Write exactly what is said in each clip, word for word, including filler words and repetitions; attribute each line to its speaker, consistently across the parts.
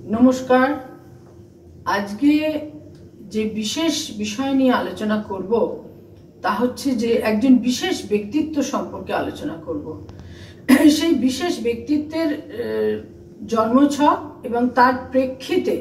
Speaker 1: নমস্কার। আজকে যে বিশেষ বিষয় নিয়ে আলোচনা করব তা হচ্ছে যে একজন বিশেষ ব্যক্তিত্ব সম্পর্কে আলোচনা করব। সেই বিশেষ ব্যক্তিত্বের জন্মছক এবং তার প্রেক্ষিতে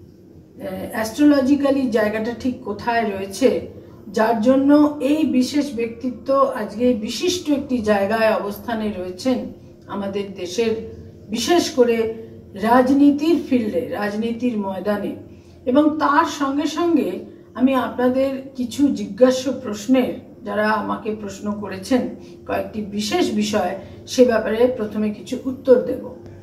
Speaker 1: অ্যাস্ট্রোলজিক্যালি জায়গাটা ঠিক কোথায় রয়েছে, যার জন্য এই বিশেষ ব্যক্তিত্ব আজকে বিশিষ্ট একটি জায়গায় অবস্থানে রয়েছেন আমাদের দেশের, বিশেষ করে রাজনীতির ফিল্ডে, রাজনীতির ময়দানে। এবং তার সঙ্গে সঙ্গে আমি আপনাদের কিছু জিজ্ঞাস্য প্রশ্নের, যারা আমাকে প্রশ্ন করেছেন কয়েকটি বিশেষ বিষয়, সে ব্যাপারে প্রথমে কিছু উত্তর দেব।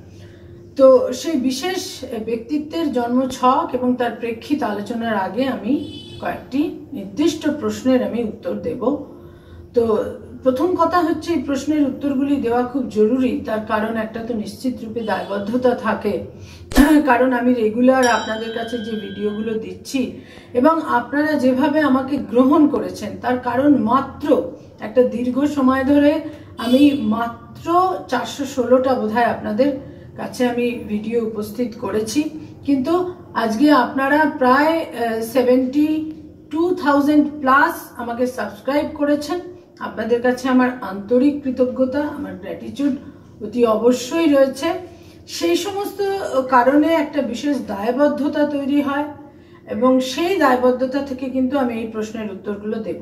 Speaker 1: তো সেই বিশেষ ব্যক্তিত্বের জন্মছক এবং তার প্রেক্ষিত আলোচনার আগে আমি কয়েকটি নির্দিষ্ট প্রশ্নের আমি উত্তর দেব। তো প্রথম কথা হচ্ছে, এই প্রশ্নের উত্তরগুলি দেওয়া খুব জরুরি। তার কারণ একটা তো নিশ্চিত রূপে দায়বদ্ধতা থাকে, কারণ আমি রেগুলার আপনাদের কাছে যে ভিডিওগুলো দিচ্ছি এবং আপনারা যেভাবে আমাকে গ্রহণ করেছেন, তার কারণ মাত্র একটা দীর্ঘ সময় ধরে আমি মাত্র চারশো ষোলোটা বোধহয় আপনাদের কাছে আমি ভিডিও উপস্থিত করেছি, কিন্তু আজকে আপনারা প্রায় সেভেন্টি টু থাউজেন্ড প্লাস আমাকে সাবস্ক্রাইব করেছেন। আপনাদের কাছে আমার আন্তরিক কৃতজ্ঞতা, আমার গ্র্যাটিটিউড অতি অবশ্যই রয়েছে। সেই সমস্ত কারণে একটা বিশেষ দায়বদ্ধতা তৈরি হয় এবং সেই দায়বদ্ধতা থেকে কিন্তু আমি এই প্রশ্নের উত্তরগুলো দেব।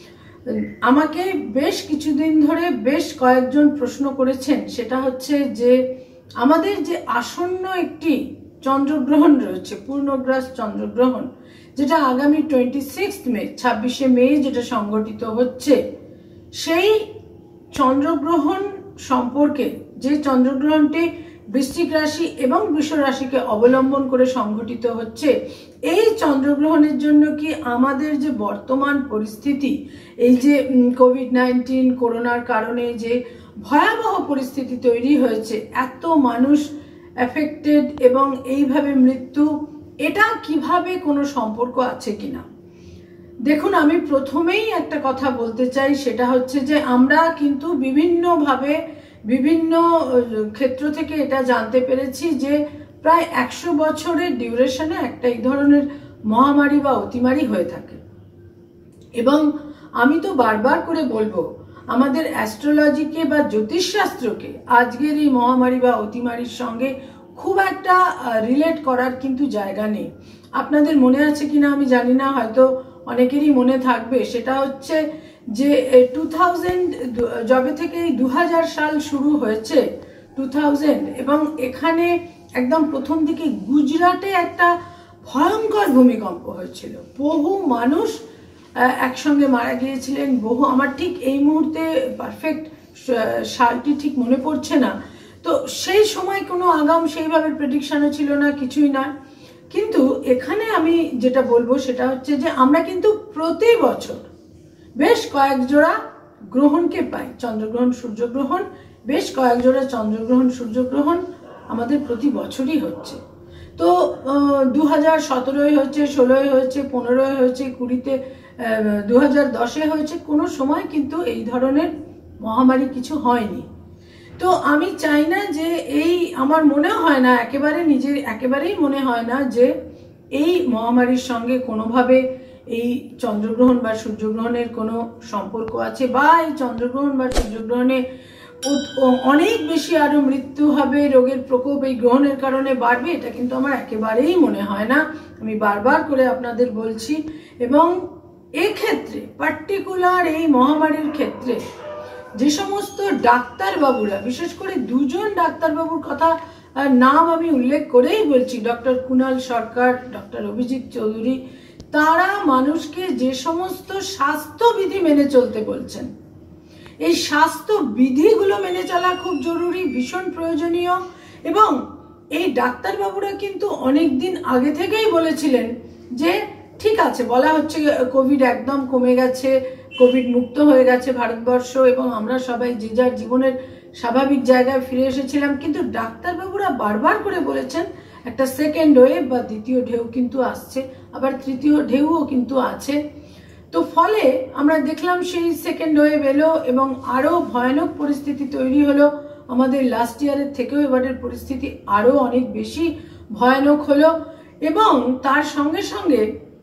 Speaker 1: আমাকে বেশ কিছুদিন ধরে বেশ কয়েকজন প্রশ্ন করেছেন, সেটা হচ্ছে যে আমাদের যে আসন্ন একটি চন্দ্রগ্রহণ রয়েছে, পূর্ণগ্রাস চন্দ্রগ্রহণ, যেটা আগামী টোয়েন্টি সিক্সথ মে ছাব্বিশে মে যেটা সংগঠিত হচ্ছে, সেই চন্দ্রগ্রহণ সম্পর্কে, যে চন্দ্রগ্রহণটি বৃশ্চিক রাশি এবং বৃষ রাশিকে অবলম্বন করে সংঘটিত হচ্ছে, এই চন্দ্রগ্রহণের জন্য কি আমাদের যে বর্তমান পরিস্থিতি, এই যে কোভিড নাইন্টিন করোনার কারণে যে ভয়াবহ পরিস্থিতি তৈরি হয়েছে, এত মানুষ এফেক্টেড এবং এইভাবে মৃত্যু, এটা কিভাবে কোনো সম্পর্ক আছে কিনা? দেখুন, আমি প্রথমেই একটা কথা বলতে চাই, সেটা হচ্ছে যে আমরা কিন্তু বিভিন্নভাবে বিভিন্ন ক্ষেত্র থেকে এটা জানতে পেরেছি যে প্রায় একশো বছরের ডিউরেশনে একটা এই ধরনের মহামারী বা অতিমারি হয়ে থাকে। এবং আমি তো বারবার করে বলবো, আমাদের অ্যাস্ট্রোলজিকে বা জ্যোতিষশাস্ত্রকে আজকের এই মহামারী বা অতিমারির সঙ্গে খুব একটা রিলেট করার কিন্তু জায়গা নেই। আপনাদের মনে আছে কিনা আমি জানি না, হয়তো অনেকেরই মনে থাকবে। সেটা হচ্ছে যে টু থাউজেন্ড যবে থেকে দু হাজার সাল শুরু হয়েছে, টু থাউজেন্ড, এবং এখানে একদম প্রথম দিকে গুজরাটে একটা ভয়ঙ্কর ভূমিকম্প হয়েছিল। বহু মানুষ একসঙ্গে মারা গিয়েছিলেন, বহু, আমার ঠিক এই মুহূর্তে পারফেক্ট সালটি ঠিক মনে পড়ছে না। তো সেই সময় কোনো আগাম সেইভাবে প্রেডিকশনও ছিল না, কিছুই না। কিন্তু এখানে আমি যেটা বলবো সেটা হচ্ছে যে আমরা কিন্তু প্রতি বছর বেশ কয়েক জোড়া গ্রহণকে পাই, চন্দ্রগ্রহণ সূর্যগ্রহণ, বেশ কয়েক জোড়া চন্দ্রগ্রহণ সূর্যগ্রহণ আমাদের প্রতি বছরই হচ্ছে। তো দু হাজার সতেরোয় হয়েছে, ষোলোয় হয়েছে, পনেরোয় হয়েছে, কুড়িতে, দু হাজার দশে হয়েছে, কোনো সময় কিন্তু এই ধরনের মহামারী কিছু হয়নি। তো আমি চাই না যে এই, আমার মনে হয় না, একেবারে নিজের একেবারেই মনে হয় না যে এই মহামারীর সঙ্গে কোনোভাবে এই চন্দ্রগ্রহণ বা সূর্যগ্রহণের কোনো সম্পর্ক আছে, বা এই চন্দ্রগ্রহণ বা সূর্যগ্রহণে অনেক বেশি আরো মৃত্যু হবে, রোগের প্রকোপ এই গ্রহণের কারণে বাড়বে, এটা কিন্তু আমার একেবারেই মনে হয় না। আমি বারবার করে আপনাদের বলছি। এবং এক্ষেত্রে পার্টিকুলার এই মহামারীর ক্ষেত্রে যে সমস্ত ডাক্তারবাবুরা, বিশেষ করে দুজন ডাক্তারবাবুর কথা নাম আমি উল্লেখ করেই বলছি, ডক্টর কুণাল সরকার, ডক্টর অভিজিৎ চৌধুরী, তারা মানুষকে যে সমস্ত স্বাস্থ্যবিধি মেনে চলতে বলছেন, এই স্বাস্থ্য বিধিগুলো মেনে চলা খুব জরুরি, ভীষণ প্রয়োজনীয়। এবং এই ডাক্তারবাবুরা কিন্তু অনেক দিন আগে থেকেই বলেছিলেন যে ঠিক আছে, বলা হচ্ছে কোভিড একদম কমে গেছে, কোভিড মুক্ত হয়ে গেছে ভারতবর্ষ এবং আমরা সবাই যে যার জীবনের স্বাভাবিক জায়গায় ফিরে এসেছিলাম, কিন্তু ডাক্তারবাবুরা বারবার করে বলেছেন একটা সেকেন্ড ওয়েভ বা দ্বিতীয় ঢেউ কিন্তু আসছে, আবার তৃতীয় ঢেউও কিন্তু আছে। তো ফলে আমরা দেখলাম সেই সেকেন্ড ওয়েভ এলো এবং আরো ভয়ানক পরিস্থিতি তৈরি হলো। আমাদের লাস্ট ইয়ারের থেকেও এবারের পরিস্থিতি আরো অনেক বেশি ভয়ানক হলো। এবং তার সঙ্গে সঙ্গে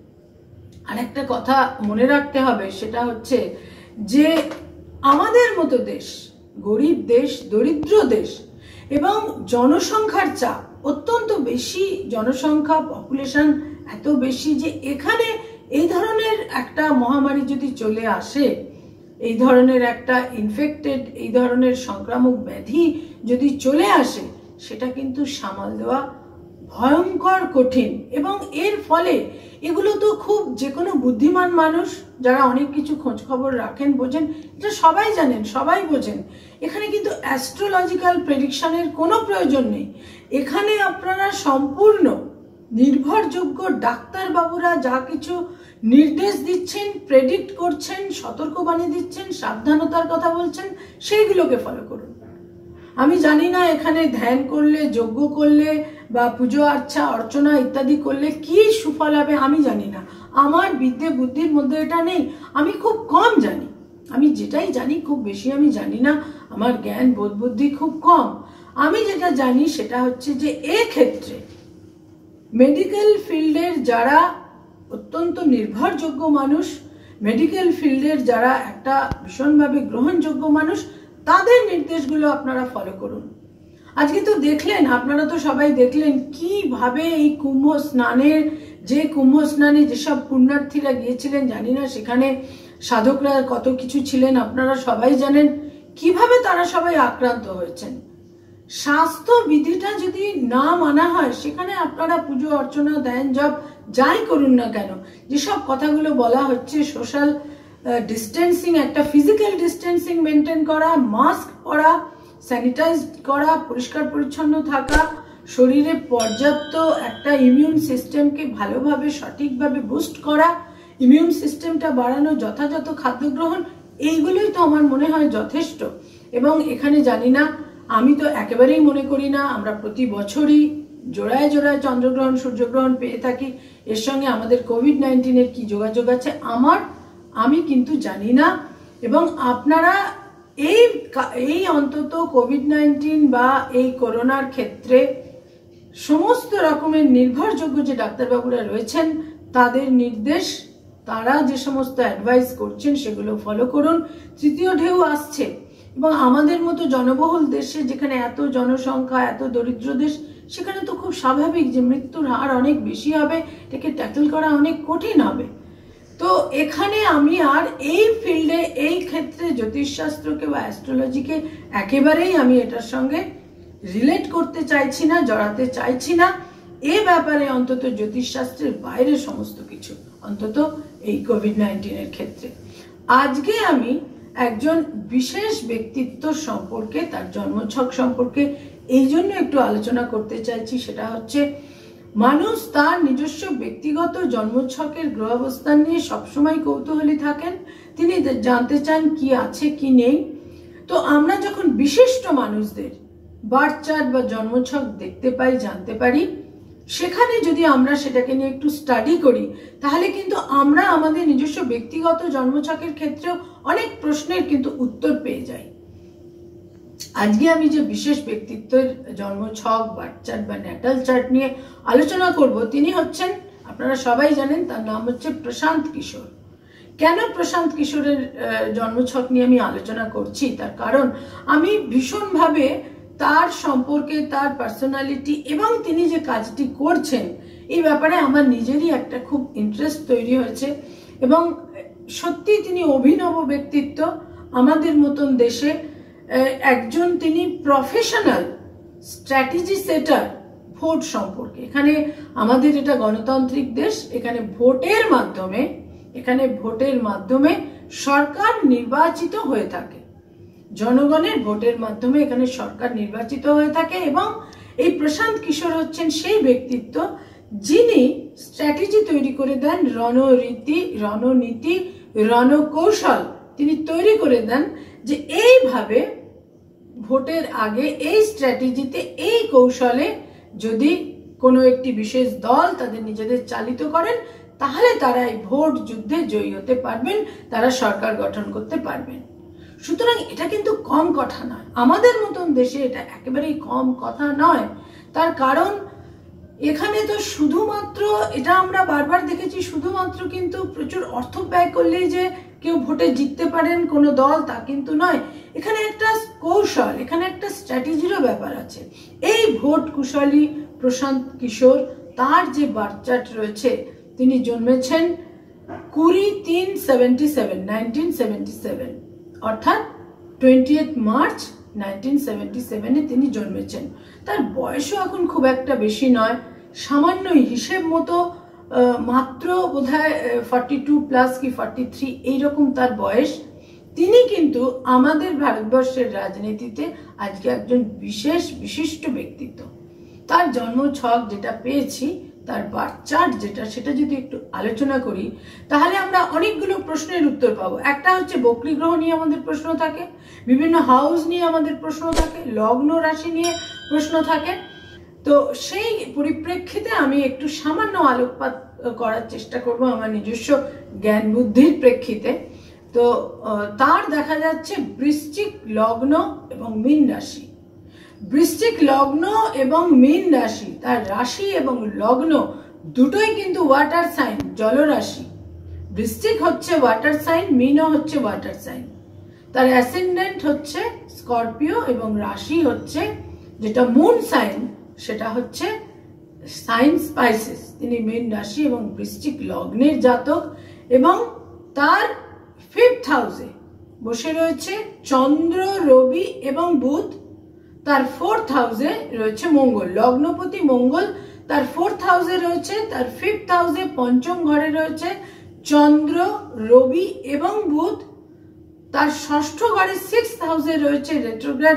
Speaker 1: আরেকটা কথা মনে রাখতে হবে, সেটা হচ্ছে যে আমাদের মতো দেশ, গরিব দেশ, দরিদ্র দেশ এবং জনসংখ্যার চাপ অত্যন্ত বেশি, জনসংখ্যা পপুলেশন এত বেশি যে এখানে এই ধরনের একটা মহামারী যদি চলে আসে, এই ধরনের একটা ইনফেক্টেড, এই ধরনের সংক্রামক ব্যাধি যদি চলে আসে, সেটা কিন্তু সামাল দেওয়া ভয়ঙ্কর কঠিন। এবং এর ফলে এগুলো তো খুব, যে কোনো বুদ্ধিমান মানুষ যারা অনেক কিছু খোঁজ খবর রাখেন, বোঝেন, এটা সবাই জানেন, সবাই বোঝেন। এখানে কিন্তু অ্যাস্ট্রোলজিক্যাল প্রেডিকশনের কোনো প্রয়োজন নেই। এখানে আপনারা সম্পূর্ণ নির্ভরযোগ্য ডাক্তারবাবুরা যা কিছু নির্দেশ দিচ্ছেন, প্রেডিক্ট করছেন, সতর্কবাণী দিচ্ছেন, সাবধানতার কথা বলছেন, সেইগুলোকে ফলো করুন। আমি জানি না এখানে ধ্যান করলে, যজ্ঞ করলে বা পুজো আর্চা অর্চনা ইত্যাদি করলে কি সুফল হবে, আমি জানি না। আমার বিদ্যে বুদ্ধির মধ্যে এটা নেই, আমি খুব কম জানি। আমি যেটাই জানি খুব বেশি আমি জানি না, আমার জ্ঞান বোধ বুদ্ধি খুব কম। আমি যেটা জানি সেটা হচ্ছে যে এক্ষেত্রে মেডিকেল ফিল্ডের যারা অত্যন্ত নির্ভরযোগ্য মানুষ, মেডিকেল ফিল্ডের যারা একটা ভীষণভাবে গ্রহণযোগ্য মানুষ, তাদের নির্দেশগুলো আপনারা ফলো করুন। আজকে তো দেখলেন, আপনারা তো সবাই দেখলেন কিভাবে এই কুম্ভ স্নানের, যে কুম্ভ স্নানে যেসব পুণ্যার্থীরা গিয়েছিলেন, জানি না সেখানে সাধকরা কত কিছু ছিলেন, আপনারা সবাই জানেন কিভাবে তারা সবাই আক্রান্ত হয়েছেন। স্বাস্থ্য বিধিটা যদি না মানা হয়, সেখানে আপনারা পুজো অর্চনা, ধ্যান, জপ যাই করুন না কেন, যেসব কথাগুলো বলা হচ্ছে, সোশ্যাল ডিস্টেন্সিং, একটা ফিজিক্যাল ডিস্টেন্সিং মেনটেন করা, মাস্ক পরা, স্যানিটাইজ করা, পরিষ্কার পরিচ্ছন্ন থাকা, শরীরে পর্যাপ্ত একটা ইমিউন সিস্টেমকে ভালোভাবে সঠিকভাবে বুস্ট করা, ইমিউন সিস্টেমটা বাড়ানো, যথাযথ খাদ্য গ্রহণ, এইগুলোই তো আমার মনে হয় যথেষ্ট। এবং এখানে জানি না, আমি তো একেবারেই মনে করি না আমরা প্রতি বছরই জোড়ায় জোড়ায় চন্দ্রগ্রহণ, সূর্যগ্রহণ পেয়ে থাকি। এর সঙ্গে আমাদের কোভিড নাইন্টিনের কি যোগাযোগ আছে আমার, আমি কিন্তু জানি না। এবং আপনারা এই এই অন্তত কোভিড নাইন্টিন বা এই করোনার ক্ষেত্রে সমস্ত রকমের নির্ভরযোগ্য যে ডাক্তারবাবুরা রয়েছেন, তাদের নির্দেশ, তারা যে সমস্ত অ্যাডভাইস করছেন সেগুলো ফলো করুন। তৃতীয় ঢেউ আসছে এবং আমাদের মতো জনবহুল দেশে, যেখানে এত জনসংখ্যা, এত দরিদ্র দেশ, সেখানে তো খুব স্বাভাবিক যে মৃত্যুর হার অনেক বেশি হবে, এটাকে ট্যাকল করা অনেক কঠিন হবে। তো এখানে আমি আর এই ফিল্ডে, এই ক্ষেত্রে জ্যোতিষশাস্ত্রকে বা অ্যাস্ট্রোলজিকে একেবারেই আমি এটার সঙ্গে রিলেট করতে চাইছি না, জড়াতে চাইছি না। এ ব্যাপারে অন্তত জ্যোতিষশাস্ত্রের বাইরে সমস্ত কিছু, অন্তত এই কোভিড নাইন্টিনের ক্ষেত্রে। আজকে আমি একজন বিশেষ ব্যক্তিত্ব সম্পর্কে, তার জন্মছক সম্পর্কে এই জন্য একটু আলোচনা করতে চাইছি। সেটা হচ্ছে, মানুষ তার নিজস্ব ব্যক্তিগত জন্মছকের গ্রহ অবস্থান নিয়ে সবসময় কৌতূহলী থাকেন, তিনি জানতে চান কি আছে কি নেই। তো আমরা যখন বিশিষ্ট মানুষদের বার্থ চার্ট বা জন্মছক দেখতে পাই, জানতে পারি, সেখানে যদি আমরা সেটাকে নিয়ে একটু স্টাডি করি, তাহলে কিন্তু আমরা আমাদের নিজস্ব ব্যক্তিগত জন্মছকের ক্ষেত্রেও অনেক প্রশ্নের কিন্তু উত্তর পেয়ে যাই। আজকে আমি যে বিশেষ ব্যক্তিত্বের জন্মছক, বার্থ চার্ট বা ন্যাটাল চার্ট নিয়ে আলোচনা করব, তিনি হচ্ছেন, আপনারা সবাই জানেন, তার নাম হচ্ছে প্রশান্ত কিশোর। কেন প্রশান্ত কিশোরের জন্মছক নিয়ে আমি আলোচনা করছি, তার কারণ আমি ভীষণভাবে তার সম্পর্কে, তার পার্সোনালিটি এবং তিনি যে কাজটি করছেন, এই ব্যাপারে আমার নিজেরই একটা খুব ইন্টারেস্ট তৈরি হয়েছে। এবং সত্যি তিনি অভিনব ব্যক্তিত্ব। আমাদের মতন দেশে একজন তিনি প্রফেশনাল স্ট্র্যাটেজি সেটার ভোট সম্পর্কে। এখানে আমাদের এটা গণতান্ত্রিক দেশ, এখানে ভোটের মাধ্যমে, এখানে ভোটের মাধ্যমে সরকার নির্বাচিত হয়ে থাকে, জনগণের ভোটের মাধ্যমে এখানে সরকার নির্বাচিত হয়ে থাকে। এবং এই প্রশান্ত কিশোর হচ্ছেন সেই ব্যক্তিত্ব যিনি স্ট্র্যাটেজি তৈরি করে দেন, রণরীতি, রণনীতি, রণকৌশল তিনি তৈরি করে দেন, যে এইভাবে ভোটের আগে এই স্ট্র্যাটেজিতে, এই কৌশলে যদি কোনো একটি বিশেষ দল তাদের নিজেদের চালিত করেন, তাহলে তারা এই ভোট যুদ্ধে জয়ী হতে পারবেন, তারা সরকার গঠন করতে পারবেন। সুতরাং এটা কিন্তু কম কথা নয়, আমাদের মতন দেশে এটা একেবারেই কম কথা নয়। তার কারণ এখানে তো শুধুমাত্র এটা আমরা বারবার দেখেছি, শুধুমাত্র কিন্তু প্রচুর অর্থ ব্যয় করলেই যে কেউ ভোটে জিততে পারেন কোনো দল, তা কিন্তু নয়। এখানে একটা কৌশল, এখানে একটা স্ট্র্যাটেজিরও ব্যাপার আছে। এই ভোট কুশলী প্রশান্ত কিশোর, তার যে বার্থ চার্ট রয়েছে, তিনি জন্মেছেন কুড়ি তিন seventy seven nineteen seventy seven, অর্থাৎ twenty eight March nineteen seventy সেভেনে তিনি জন্মেছেন। তার বয়সও এখন খুব একটা বেশি নয়, সামান্যই হিসেব মতো মাত্র বোধহয় ফর্টি টু প্লাস কি ফর্টি থ্রি এইরকম তার বয়স। তিনি কিন্তু আমাদের ভারতবর্ষের রাজনীতিতে আজকে একজন বিশেষ বিশিষ্ট ব্যক্তিত্ব। তার জন্ম ছক যেটা পেয়েছি, তার বার্থ চার্ট যেটা, সেটা যদি একটু আলোচনা করি তাহলে আমরা অনেকগুলো প্রশ্নের উত্তর পাবো। একটা হচ্ছে বকরি গ্রহ নিয়ে আমাদের প্রশ্ন থাকে, বিভিন্ন হাউস নিয়ে আমাদের প্রশ্ন থাকে, লগ্ন রাশি নিয়ে প্রশ্ন থাকে। তো সেই পরিপ্রেক্ষিতে আমি একটু সামান্য আলোকপাত করার চেষ্টা করব আমার নিজস্ব জ্ঞান বুদ্ধির প্রেক্ষিতে। তো তার দেখা যাচ্ছে বৃশ্চিক লগ্ন এবং মীন রাশি। বৃশ্চিক লগ্ন এবং মীন রাশি, তার রাশি এবং লগ্ন দুটোই কিন্তু ওয়াটার সাইন, জলরাশি। বৃশ্চিক হচ্ছে ওয়াটার সাইন, মীনও হচ্ছে ওয়াটার সাইন। তার অ্যাসেন্ডেন্ট হচ্ছে স্করপিও এবং রাশি হচ্ছে যেটা মুন সাইন, সেটা হচ্ছে সাইন স্পাইসেস। তিনি মীন রাশি এবং বৃশ্চিক লগ্নের জাতক, এবং তার ফিফথ হাউসে বসে রয়েছে চন্দ্র, রবি এবং বুধ। তার ফোর্থ হাউসে রয়েছে মঙ্গল, লগ্নপতি মঙ্গল তার ফোর্থ হাউসে রয়েছে। তার ফিফথ হাউসে পঞ্চম ঘরে রয়েছে চন্দ্র, রবি এবং বুধ। তার ষষ্ঠ ঘরে সিক্সথ হাউসে রয়েছে রেট্রোগ্রেড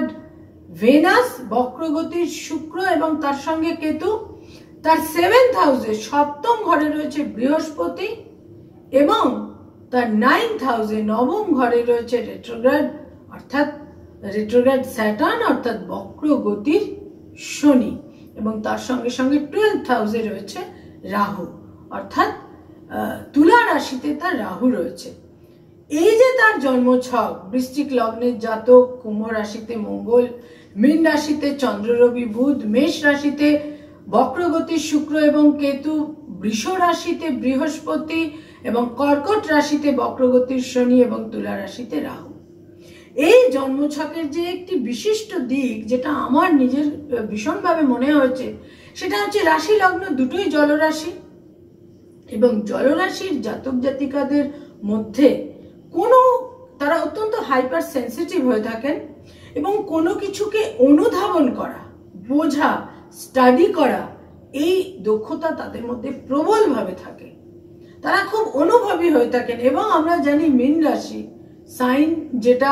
Speaker 1: ভেনাস, বক্রগতির শুক্র এবং তার সঙ্গে কেতু। তার সেভেন্থ হাউসে সপ্তম ঘরে রয়েছে বৃহস্পতি, এবং তার নাইন্থ হাউসে নবম ঘরে রয়েছে রেট্রোগ্রেড অর্থাৎ রেট্রোগ্রেড স্যাটার্ন অর্থাৎ বক্রগতির শনি, এবং তার সঙ্গে সঙ্গে টুয়েলথ হাউসে রয়েছে রাহু, অর্থাৎ তুলা রাশিতে তার রাহু রয়েছে। এই যে তার জন্ম ছক, বৃশ্চিক লগ্নের জাতক, কুম্ভ রাশিতে মঙ্গল, মীন রাশিতে চন্দ্র, রবি, বুধ, মেষ রাশিতে বক্রগতির শুক্র এবং কেতু, বৃষ রাশিতে বৃহস্পতি এবং কর্কট রাশিতে বক্রগতির শনি এবং তুলা রাশিতে রাহু। এই জন্মছকের যে একটি বিশিষ্ট দিক যেটা আমার নিজের ভীষণভাবে মনে হয়েছে, সেটা হচ্ছে রাশি লগ্ন দুটোই জলরাশি, এবং জলরাশির জাতক জাতিকাদের মধ্যে কোনো তারা অত্যন্ত হাইপার সেন্সিটিভ হয়ে থাকেন, এবং কোনো কিছুকে অনুধাবন করা, বোঝা, স্টাডি করা, এই দক্ষতা তাদের মধ্যে প্রবলভাবে থাকে। তারা খুব অনুভবী হয়ে থাকেন। এবং আমরা জানি মীন রাশি সাইন যেটা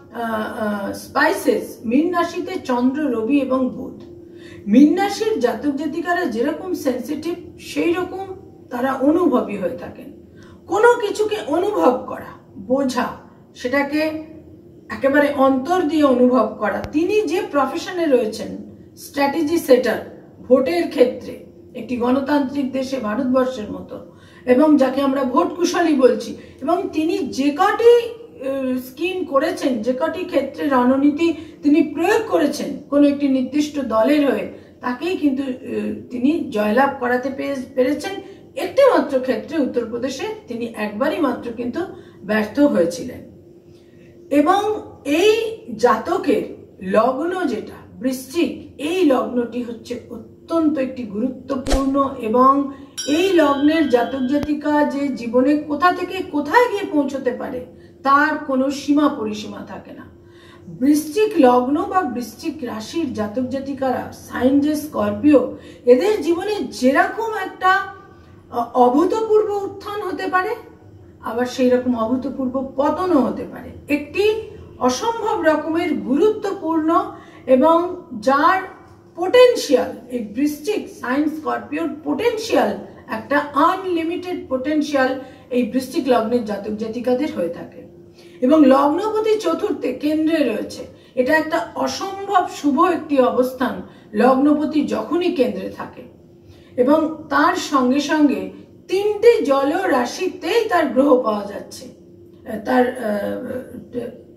Speaker 1: স্পাইসেস, মীন রাশিতে চন্দ্র, রবি এবং বুধ। মীন রাশির জাতক জাতিকারা যেরকম সেন্সিটিভ, সেই রকম তারা অনুভবী হয়ে থাকেন। কোনো কিছুকে অনুভব করা, বোঝা, সেটাকে একেবারে অন্তর দিয়ে অনুভব করা। তিনি যে প্রফেশনে রয়েছেন, স্ট্র্যাটেজি সেটার, ভোটের ক্ষেত্রে একটি গণতান্ত্রিক দেশে ভারতবর্ষের মতো, এবং যাকে আমরা ভোট কুশলী বলছি, এবং তিনি যে কটি স্কিম করেছেন, যে কটি ক্ষেত্রে রণনীতি তিনি প্রয়োগ করেছেন কোনো একটি নির্দিষ্ট দলের হয়ে, তাকেই কিন্তু তিনি জয়লাভ করাতে পেরেছেন। একটি মাত্র ক্ষেত্রে উত্তরপ্রদেশে তিনি একবারই মাত্র কিন্তু ব্যর্থ হয়েছিলেন। এবং এই জাতকের লগ্ন যেটা বৃশ্চিক, এই লগ্নটি হচ্ছে অত্যন্ত একটি গুরুত্বপূর্ণ, এবং এই লগ্নের জাতক জাতিকা যে জীবনে কোথা থেকে কোথায় গিয়ে পৌঁছতে পারে তার কোনো সীমা পরিসীমা থাকে না। বৃশ্চিক লগ্ন বা বৃশ্চিক রাশির জাতক জাতিকারা, সাইন যে স্করপিও, এদের জীবনে যেরকম একটা অভূতপূর্ব উত্থান হতে পারে, আবার সেই রকম অভূতপূর্ব পতনও হতে পারে। একটি অসম্ভব রকমের গুরুত্বপূর্ণ এবং যার পোটেনশিয়াল, এই বৃশ্চিক সাইন স্করপিওর পোটেনশিয়াল, একটা আনলিমিটেড পোটেনশিয়াল এই বৃশ্চিক লগ্নের জাতক জাতিকাদের হয়ে থাকে। এবং লগ্নপতি চতুর্থে কেন্দ্রে রয়েছে, এটা একটা অসম্ভব শুভ একটি অবস্থান লগ্নপতি যখনই কেন্দ্রে থাকে। এবং তার সঙ্গে সঙ্গে তিনটি জল রাশিতেই তার গ্রহ পাওয়া যাচ্ছে। তার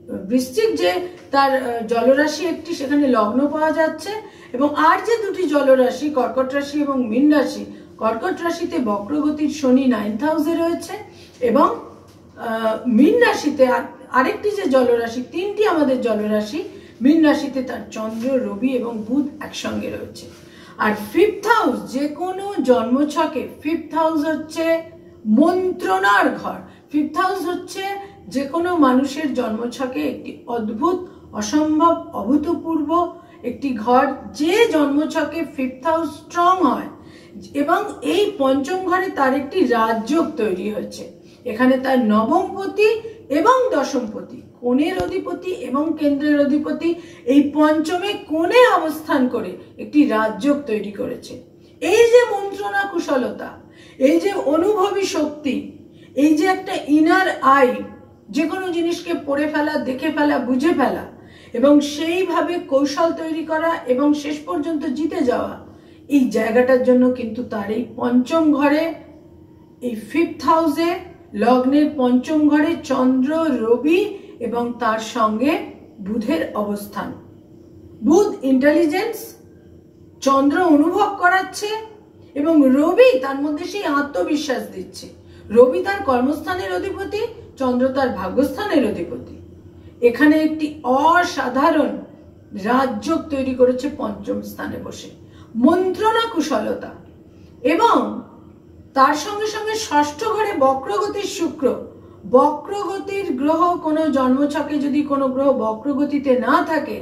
Speaker 1: বৃশ্চিক যে তার জলরাশি একটি, সেখানে লগ্ন পাওয়া যাচ্ছে। এবং আর যে দুটি জলরাশি কর্কট রাশি এবং মীন রাশি, কর্কট রাশিতে বক্রগতির শনি নাইন্থ হাউসে রয়েছে এবং মীন রাশিতে আরেকটি যে জলরাশি, তিনটি আমাদের জলরাশি, মীন রাশিতে তার চন্দ্র, রবি এবং বুধ একসঙ্গে রয়েছে। আর ফিফথ হাউস, যে কোনো জন্মছকে ফিফথ হাউস হচ্ছে মন্ত্রণার ঘর। ফিফথ হাউস হচ্ছে যে কোনো মানুষের জন্মছকে একটি অদ্ভুত, অসম্ভব, অভূতপূর্ব একটি ঘর। যে জন্মছকে ফিফথ হাউস স্ট্রং হয় এবং এই পঞ্চম ঘরে তার একটি রাজযোগ তৈরি হচ্ছে। এখানে তার নবমপতি এবং দশমপতি, কোণের অধিপতি এবং কেন্দ্রের অধিপতি এই পঞ্চমে কোণে অবস্থান করে একটি রাজযোগ তৈরি করেছে। এই যে মন্ত্রণা কুশলতা, এই যে অনুভবী শক্তি, এই যে একটা ইনার আই, যে কোনো জিনিসকে পড়ে ফেলা, দেখে ফেলা, বুঝে ফেলা এবং সেইভাবে কৌশল তৈরি করা এবং শেষ পর্যন্ত জিতে যাওয়া, এই জায়গাটার জন্য কিন্তু তার এই পঞ্চম ঘরে, এই ফিফথ হাউসে লগ্নের পঞ্চম ঘরে চন্দ্র, রবি এবং তার সঙ্গে বুধের অবস্থান। বুধ ইন্টেলিজেন্স, চন্দ্র অনুভব করাচ্ছে এবং রবি তার মধ্যে সেই আত্মবিশ্বাস দিচ্ছে। রবি তার কর্মস্থানের অধিপতি, চন্দ্র তার ভাগ্যস্থানের অধিপতি। এখানে একটি অসাধারণ রাজযোগ তৈরি করেছে পঞ্চম স্থানে বসে, মন্ত্রণা কুশলতা। এবং তার সঙ্গে সঙ্গে ষষ্ঠ ঘরে বক্রগতির শুক্র। বক্রগতির গ্রহ, কোনো জন্মছকে যদি কোনো গ্রহ বক্রগতিতে না থাকে,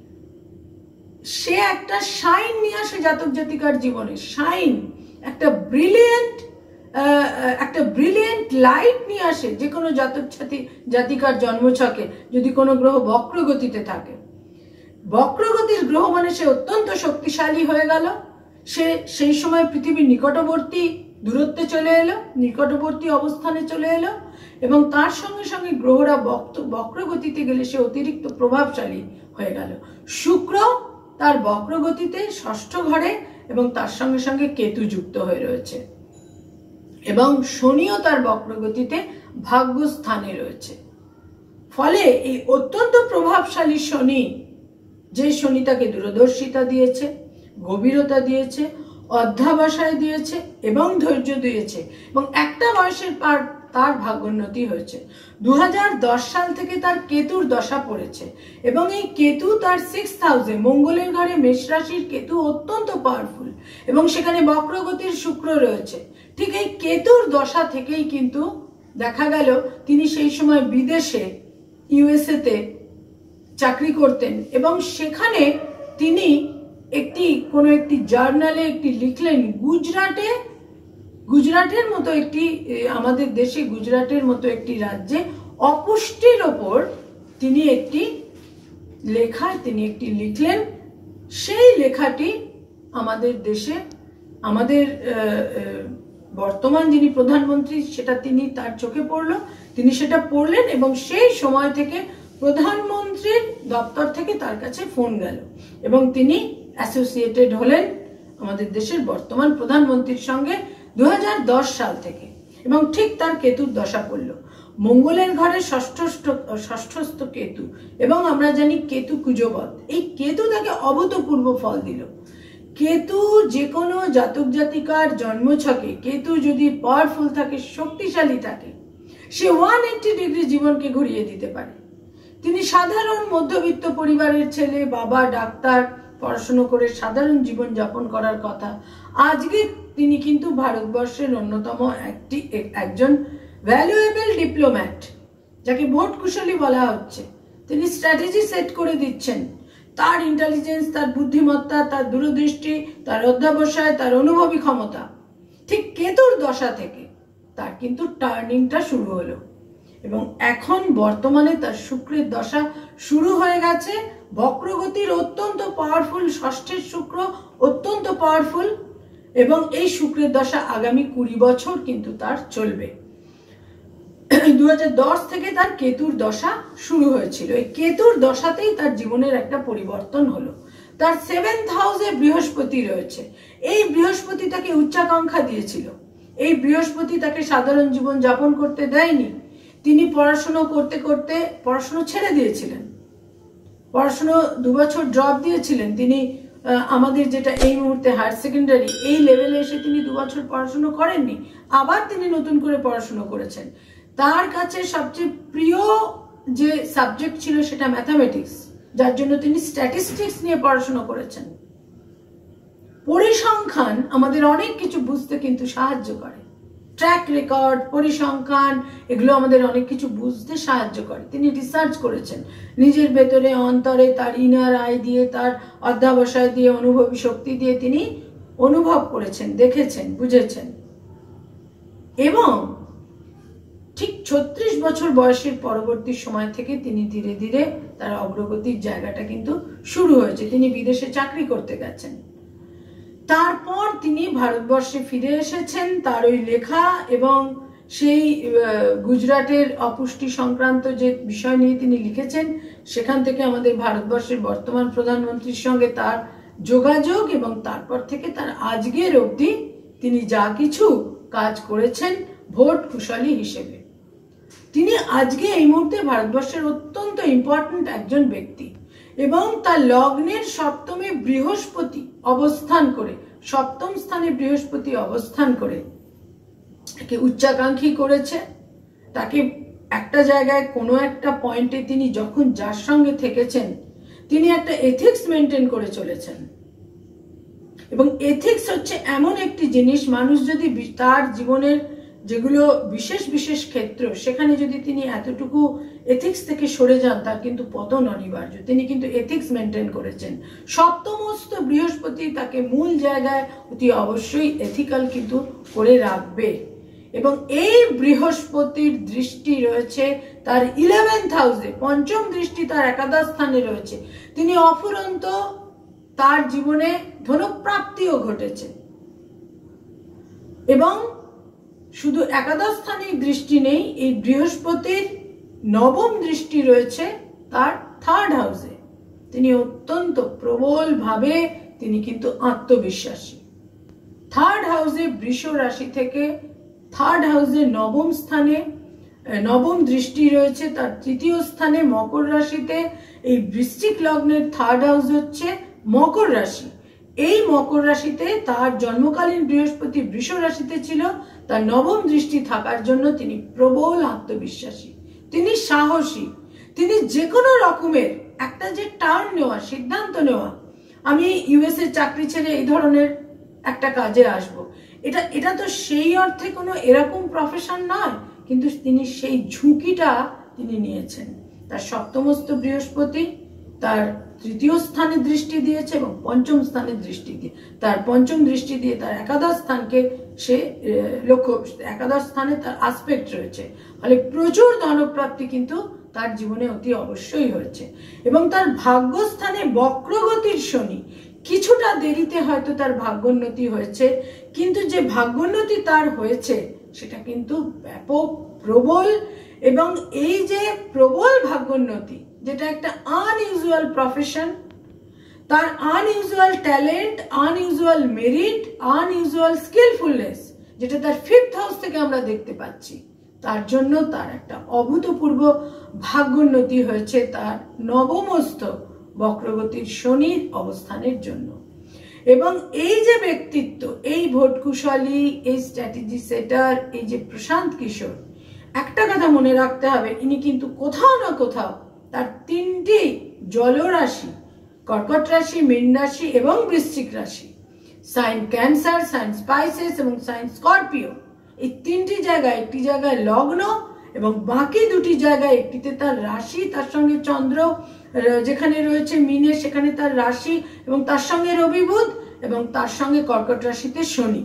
Speaker 1: সে একটা শাইন নিয়ে আসে জাতক জাতিকার জীবনে। শাইন, একটা ব্রিলিয়েন্ট একটা ব্রিলিয়েন্ট লাইট নিয়ে আসে যে কোনো জাতক জাতিকার জন্মছকে যদি কোনো গ্রহ বক্রগতিতে থাকে। বক্রগতির গ্রহ মানে সে অত্যন্ত শক্তিশালী হয়ে গেল, সে সেই সময় পৃথিবীর নিকটবর্তী দূরত্বে চলে এলো, নিকটবর্তী অবস্থানে চলে এলো এবং তার সঙ্গে সঙ্গে গ্রহরা বক্রগতিতে গেলে সে অতিরিক্ত প্রভাবশালী হয়ে গেল। শুক্র তার বক্রগতিতে ষষ্ঠ ঘরে এবং তার সঙ্গে সঙ্গে কেতু যুক্ত হয়ে রয়েছে এবং শনিও তার বক্রগতিতে ভাগ্যস্থানে রয়েছে। ফলে এই অত্যন্ত প্রভাবশালী শনি, যে শনি তাকে দূরদর্শিতা দিয়েছে, গভীরতা দিয়েছে, অধ্যাবসায় দিয়েছে এবং ধৈর্য দিয়েছে এবং একটা বয়সের পর তার ভাগ্যোন্নতি হয়েছে। দু হাজার দশ সাল থেকে তার কেতুর দশা পড়েছে এবং এই কেতু তার সিক্সথ হাউসে, মঙ্গলের ঘরে, মেষ রাশির কেতু অত্যন্ত পাওয়ারফুল এবং সেখানে বক্রগতির শুক্র রয়েছে। ঠিক এই কেতুর দশা থেকেই কিন্তু দেখা গেল তিনি সেই সময় বিদেশে, ইউএসএ তে চাকরি করতেন এবং সেখানে তিনি একটি কোনো একটি জার্নালে একটি লিখলেন, গুজরাটে গুজরাটের মতো একটি, আমাদের দেশে গুজরাটের মতো একটি রাজ্যে অপুষ্টির ওপর তিনি একটি লেখায় তিনি একটি লিখলেন। সেই লেখাটি আমাদের দেশে, আমাদের বর্তমান যিনি প্রধানমন্ত্রী, সেটা তিনি তার চোখে পড়লো, তিনি সেটা পড়লেন এবং সেই সময় থেকে প্রধানমন্ত্রীর দপ্তর থেকে তার কাছে ফোন গেল এবং তিনি অ্যাসোসিয়েটেড হলেন আমাদের দেশের বর্তমান প্রধানমন্ত্রীর সঙ্গে দু হাজার দশ সাল থেকে এবং ঠিক তার কেতুর দশা পড়ল। মঙ্গলের ঘরে ষষ্ঠস্থ ষষ্ঠস্থ কেতু এবং আমরা জানি কেতু কুজবৎ। এই কেতু তাকে অভূতপূর্ব ফল দিল। কেতু যে কোনো জাতক জাতিকার জন্মছকে কেতু যদি পাওয়ারফুল থাকে, শক্তিশালী থাকে, সে ওয়ান এইট্টি ডিগ্রি জীবনকে ঘুরিয়ে দিতে পারে। তিনি সাধারণ মধ্যবিত্ত পরিবারের ছেলে, বাবা ডাক্তার, পড়াশোনা করে সাধারণ জীবন যাপন করার কথা। আজকে তিনি কিন্তু ভারতবর্ষের অন্যতম একটি একজন ভ্যালুয়েবল ডিপ্লোম্যাট, যাকে ভোট কুশলী বলা হচ্ছে। তিনি স্ট্র্যাটেজি সেট করে দিচ্ছেন। তার ইন্টেলিজেন্স, তার বুদ্ধিমত্তা, তার দূরদৃষ্টি, তার অধ্যাবসায়, তার অনুভবী ক্ষমতা, ঠিক কেতুর দশা থেকে তার কিন্তু টার্নিংটা শুরু হলো এবং এখন বর্তমানে তার শুক্রের দশা শুরু হয়ে গেছে। বক্রগতির অত্যন্ত পাওয়ারফুল ষষ্ঠের শুক্র, অত্যন্ত পাওয়ারফুল এবং এই শুক্রের দশা আগামী কুড়ি বছর কিন্তু তার চলবে। দু হাজার দশ থেকে তার কেতুর দশা শুরু হয়েছিল। এই কেতুর দশাতেই তার জীবনের একটা পরিবর্তন হলো। তার সেভেন্থ হাউসে বৃহস্পতি রয়েছে। এই বৃহস্পতি তাকে উচ্চাকাঙ্ক্ষা দিয়েছিল, এই বৃহস্পতি তাকে সাধারণ জীবন যাপন করতে দেয়নি। তিনি পড়াশুনো করতে করতে পড়াশুনো ছেড়ে দিয়েছিলেন, পড়াশুনো দু বছর ড্রপ দিয়েছিলেন তিনি। আমাদের যেটা এই মুহূর্তে হায়ার সেকেন্ডারি, এই লেভেলে এসে তিনি দু বছর পড়াশুনো করেননি, আবার তিনি নতুন করে পড়াশুনো করেছেন। তার কাছে সবচেয়ে প্রিয় যে সাবজেক্ট ছিল সেটা ম্যাথামেটিক্স, যার জন্য তিনি স্ট্যাটিস্টিক্স নিয়ে পড়াশোনা করেছেন। পরিসংখ্যান আমাদের অনেক কিছু বুঝতে কিন্তু সাহায্য করে, ট্র্যাক রেকর্ড, পরিসংখ্যান, এগুলো আমাদের অনেক কিছু বুঝতে সাহায্য করে। তিনি রিসার্চ করেছেন নিজের ভেতরে, অন্তরে, তার ইনার আই দিয়ে, তার অধ্যাবসায় দিয়ে, অনুভবী শক্তি দিয়ে তিনি অনুভব করেছেন, দেখেছেন, বুঝেছেন। এবং ঠিক ছত্রিশ বছর বয়সের পরবর্তী সময় থেকে তিনি ধীরে ধীরে তার অগ্রগতির জায়গাটা কিন্তু শুরু হয়েছে। তিনি বিদেশে চাকরি করতে গেছেন, তারপর তিনি ভারতবর্ষে ফিরে এসেছেন। তার ওই লেখা এবং সেই গুজরাটের অপুষ্টি সংক্রান্ত যে বিষয় নিয়ে তিনি লিখেছেন, সেখান থেকে আমাদের ভারতবর্ষের বর্তমান প্রধানমন্ত্রীর সঙ্গে তার যোগাযোগ, এবং তারপর থেকে তার আজকের অবধি তিনি যা কিছু কাজ করেছেন ভোট কুশলী হিসেবে, তিনি আজকে এই মুহূর্তে ভারতবর্ষের অত্যন্ত ইম্পর্টেন্ট একজন ব্যক্তি। এবং তার লগ্নের সপ্তমে বৃহস্পতি অবস্থান করে, সপ্তম স্থানে বৃহস্পতি অবস্থান করে তাকে উচ্চাকাঙ্ক্ষী করেছে। তাকে একটা জায়গায় কোনো একটা পয়েন্টে তিনি যখন যার সঙ্গে থেকেছেন, তিনি একটা এথিক্স মেনটেন করে চলেছেন। এবং এথিক্স হচ্ছে এমন একটি জিনিস, মানুষ যদি তার জীবনের যেগুলো বিশেষ বিশেষ ক্ষেত্র, সেখানে যদি তিনি এতটুকু এথিক্স থেকে সরে যান, তার কিন্তু পতন অনিবার্য। তিনি কিন্তু এথিক্স মেনটেন করেছেন। সপ্তমস্ত বৃহস্পতি তাকে মূল জায়গায় অতি অবশ্যই এথিক্যাল কিন্তু করে রাখবে। এবং এই বৃহস্পতির দৃষ্টি রয়েছে তার ইলেভেন্থ হাউসে, পঞ্চম দৃষ্টি তার একাদশ স্থানে রয়েছে। তিনি অফুরন্ত, তার জীবনে ধনপ্রাপ্তিও ঘটেছে। এবং শুধু একাদশ স্থানে দৃষ্টি নেই, এই বৃহস্পতির নবম দৃষ্টি রয়েছে তার থার্ড হাউসে। তিনি অত্যন্ত প্রবল ভাবে তিনি কিন্তু আত্মবিশ্বাসী। থার্ড হাউসে বৃষ রাশি থেকে থার্ড হাউসে নবম স্থানে নবম দৃষ্টি রয়েছে তার তৃতীয় স্থানে মকর রাশিতে। এই বৃশ্চিক লগ্নের থার্ড হাউস হচ্ছে মকর রাশি। এই মকর রাশিতে তার জন্মকালীন বৃহস্পতি বৃষ রাশিতে ছিল, তার নবম দৃষ্টি থাকার জন্য তিনি প্রবল আত্মবিশ্বাসী, তিনি সাহসী, তিনি যে কোনো রকমের একটা যে টার্ন নেওয়া, সিদ্ধান্ত নেওয়া, আমি ইউএসএ চাকরি ছেড়ে এই ধরনের একটা কাজে আসব, এটা এটা তো সেই অর্থে কোনো এরকম প্রফেশন নয়, কিন্তু তিনি সেই ঝুঁকিটা তিনি নিয়েছেন। তার সপ্তমস্ত বৃহস্পতি তার তৃতীয় স্থানে দৃষ্টি দিয়েছে এবং পঞ্চম স্থানে দৃষ্টি দিয়ে, তার পঞ্চম দৃষ্টি দিয়ে তার একাদশ স্থানকে সে লক্ষ্য, একাদশ স্থানে তার আসপেক্ট রয়েছে। ফলে প্রচুর ধনপ্রাপ্তি কিন্তু তার জীবনে অতি অবশ্যই হয়েছে। এবং তার ভাগ্যস্থানে বক্রগতির শনি, কিছুটা দেরিতে হয়তো তার ভাগ্যোন্নতি হয়েছে, কিন্তু যে ভাগ্যোন্নতি তার হয়েছে সেটা কিন্তু ব্যাপক, প্রবল। এবং এই যে প্রবল ভাগ্যোন্নতি, যেটা একটা আনইউজুয়াল প্রফেশন, তার unusual talent, unusual merit, unusual skillfulness, যেটা তার ফিফথ হাউস থেকে আমরা দেখতে পাচ্ছি, তার জন্য তার একটা অভূতপূর্ব ভাগ্যোন্নতি হয়েছে তার নবমস্থ বক্রগতির শনির অবস্থানের জন্য। এবং এই যে ব্যক্তিত্ব, এই ভোট কুশলী, এই স্ট্র্যাটেজি সেটার, এই যে প্রশান্ত কিশোর, একটা কথা মনে রাখতে হবে, ইনি কিন্তু কোথাও না কোথাও তার তিনটি জলরাশি, কর্কট রাশি, মীন রাশি এবং বৃশ্চিক রাশি, সাইন ক্যান্সার, সাইন স্পাইসেস এবং সাইন স্করপিও, এই তিনটি জায়গায়, একটি জায়গায় লগ্ন এবং বাকি দুটি জায়গায়, একটিতে তার রাশি, তার সঙ্গে চন্দ্র যেখানে রয়েছে মিনে সেখানে তার রাশি এবং তার সঙ্গে রবি বুধ এবং তার সঙ্গে কর্কট রাশিতে শনি।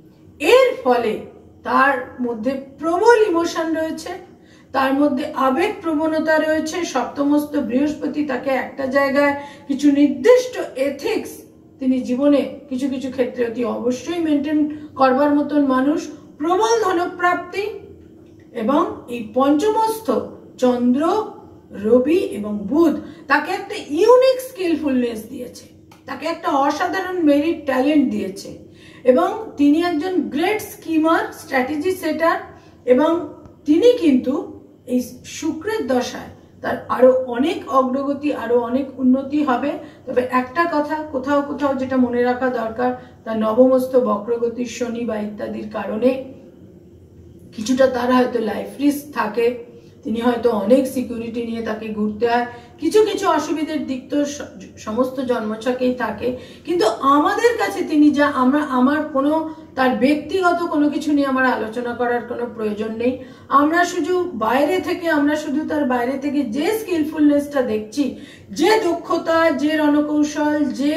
Speaker 1: এর ফলে তার মধ্যে প্রবল ইমোশন রয়েছে, তার মধ্যে আবেগ প্রবণতা রয়েছে। সপ্তমস্ত বৃহস্পতি তাকে একটা জায়গায় কিছু নির্দিষ্ট এথিক্স তিনি জীবনে কিছু কিছু ক্ষেত্রে অতি অবশ্যই মেনটেন করবার মতন মানুষ। প্রবল ধনপ্রাপ্তি এবং এই পঞ্চমস্থ চন্দ্র, রবি এবং বুধ তাকে একটা ইউনিক স্কিলফুলনেস দিয়েছে, তাকে একটা অসাধারণ মেরিট ট্যালেন্ট দিয়েছে। এবং তিনি একজন গ্রেট স্কিমার, স্ট্র্যাটেজি সেটার, এবং তিনি কিন্তু এই শুক্রের দশায় তার আরো অনেক অগ্রগতি, আরো অনেক উন্নতি হবে। তবে একটা কথা কোথাও কোথাও যেটা মনে রাখা দরকার, তার নবমস্ত বক্রগতির শনি বা ইত্যাদির কারণে কিছুটা তার হয়তো লাইফ রিস্ক থাকে, তিনি হয়তো অনেক সিকিউরিটি নিয়ে তাকে ঘুরতে হয়, কিছু কিছু অসুবিধার দিক তো সমস্ত জন্মছকেই থাকে। কিন্তু আমাদের কাছে তিনি যা, আমরা আমার কোনো তার ব্যক্তিগত কোনো কিছু নিয়ে আমার আলোচনা করার কোনো প্রয়োজন নেই। আমরা শুধু বাইরে থেকে আমরা শুধু তার বাইরে থেকে যে স্কিলফুলনেসটা দেখছি, যে দক্ষতা, যে রণকৌশল, যে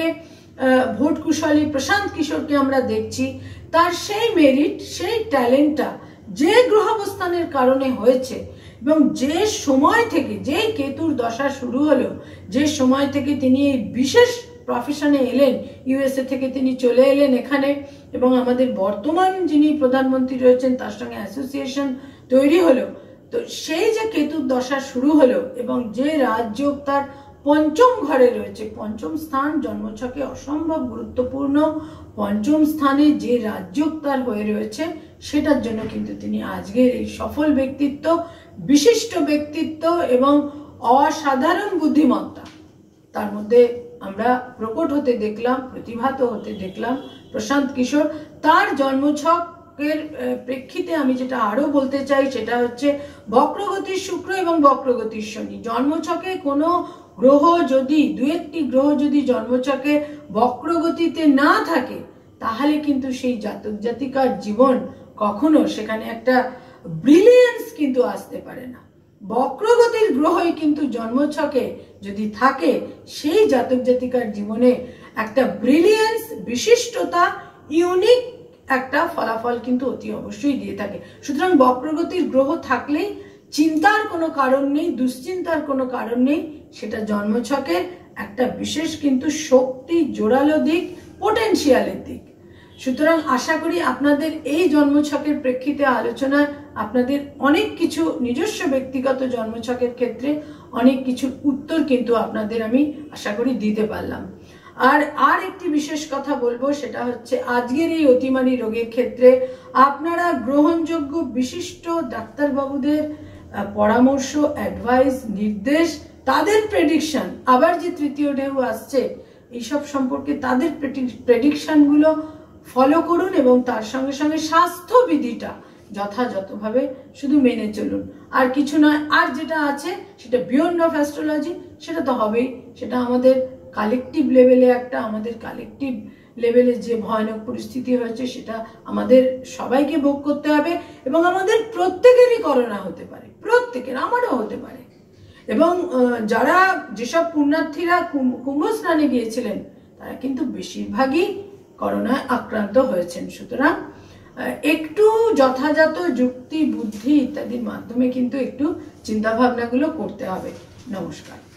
Speaker 1: ভোট কুশলী প্রশান্ত কিশোরকে আমরা দেখছি, তার সেই মেরিট, সেই ট্যালেন্টটা যে গ্রহাবস্থানের কারণে হয়েছে এবং যে সময় থেকে, যে কেতুর দশা শুরু হলো, যে সময় থেকে তিনি এই বিশেষ প্রফেশনে এলেন, ইউএসএ থেকে তিনি চলে এলেন এখানে, এবং আমাদের বর্তমান যিনি প্রধানমন্ত্রী রয়েছেন তার সঙ্গে অ্যাসোসিয়েশন তৈরি হলো, তো সেই যে কেতুর দশা শুরু হলো এবং যে রাজযোগ তার পঞ্চম ঘরে রয়েছে, পঞ্চম স্থান জন্মছকে অসম্ভব গুরুত্বপূর্ণ, পঞ্চম স্থানে যে রাজযোগ তার হয়ে রয়েছে, সেটার জন্য কিন্তু তিনি আজকের এই সফল ব্যক্তিত্ব, বিশিষ্ট ব্যক্তিত্ব এবং অসাধারণ বুদ্ধিমত্তা তার মধ্যে আমরা প্রকট হতে দেখলাম, প্রতিভাত হতে দেখলাম প্রশান্ত কিশোর। তার জন্মছকের প্রেক্ষিতে আমি যেটা আরো বলতে চাই সেটা হচ্ছে বক্রগতির শুক্র এবং বক্রগতির শনি। জন্মছকে কোনো গ্রহ যদি, দু একটি গ্রহ যদি জন্মছকে বক্রগতিতে না থাকে, তাহলে কিন্তু সেই জাতক জাতিকার জীবন কখনো সেখানে একটা ব্রিলিয়েন্স কিন্তু আসতে পারে না। বক্রগতির গ্রহই কিন্তু জন্মছকে যদি থাকে, সেই জাতক জাতিকার জীবনে একটা ব্রিলিয়েন্স, বিশিষ্টতা, ইউনিক একটা ফলাফল কিন্তু অতি অবশ্যই দিয়ে থাকে। সুতরাং বক্রগতির গ্রহ থাকলেই চিন্তার কোনো কারণ নেই, দুশ্চিন্তার কোনো কারণ নেই, সেটা জন্মছকের একটা বিশেষ কিন্তু শক্তি, জোরালো দিক, পোটেনশিয়ালের দিক। সুতরাং আশা করি আপনাদের এই জন্মছকের প্রেক্ষিতে আলোচনায় আপনাদের অনেক কিছু নিজস্ব ব্যক্তিগত জন্মছকের ক্ষেত্রে অনেক কিছু উত্তর কিন্তু আপনাদের আমি আশা করি দিতে পারলাম। আর আর একটি বিশেষ কথা বলবো, সেটা হচ্ছে আজকের এই অতিমারী রোগের ক্ষেত্রে আপনারা গ্রহণযোগ্য বিশিষ্ট ডাক্তারবাবুদের পরামর্শ, অ্যাডভাইস, নির্দেশ, তাদের প্রেডিকশন, আবার যে তৃতীয় ঢেউ আসছে এইসব সম্পর্কে তাদের প্রেডিকশনগুলো ফলো করুন এবং তার সঙ্গে সঙ্গে স্বাস্থ্যবিধিটা যথাযথভাবে শুধু মেনে চলুন, আর কিছু নয়। আর যেটা আছে সেটা বিয়ন্ড অফ অ্যাস্ট্রোলজি, সেটা তো হবেই, সেটা আমাদের কালেকটিভ লেভেলে একটা, আমাদের কালেকটিভ লেভেলে যে ভয়ানক পরিস্থিতি হয়েছে সেটা আমাদের সবাইকে ভোগ করতে হবে এবং আমাদের প্রত্যেকেরই করোনা হতে পারে, প্রত্যেকের, আমারও হতে পারে। এবং যারা, যেসব পুণ্যার্থীরা কুম্ভ স্নানে গিয়েছিলেন তারা কিন্তু বেশিরভাগই করোনায় আক্রান্ত হয়েছেন। সুতরাং একটু যথাযথ যুক্তি, বুদ্ধি ইত্যাদির মাধ্যমে কিন্তু একটু চিন্তা ভাবনাগুলো করতে হবে। নমস্কার।